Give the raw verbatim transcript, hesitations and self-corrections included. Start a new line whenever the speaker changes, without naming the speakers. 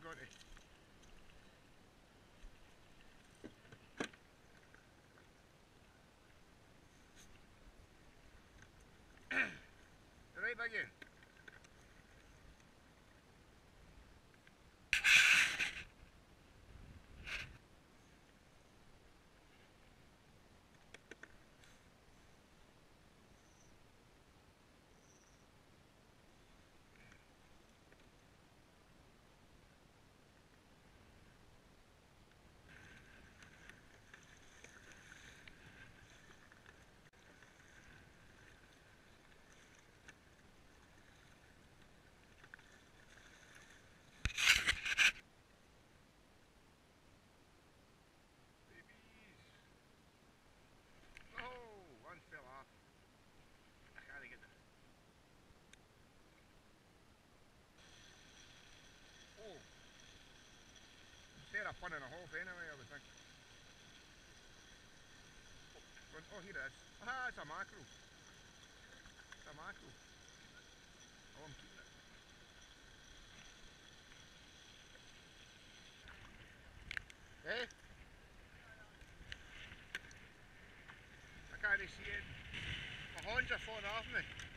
going to. Right back in. Fell off. I can't get it. Oh, instead of one and a half anyway, I would think. Oh, oh here it is. Ah, it's a mackerel. It's a mackerel. Oh, I'm keeping it. Eh? I can't see it. My hands are falling off me.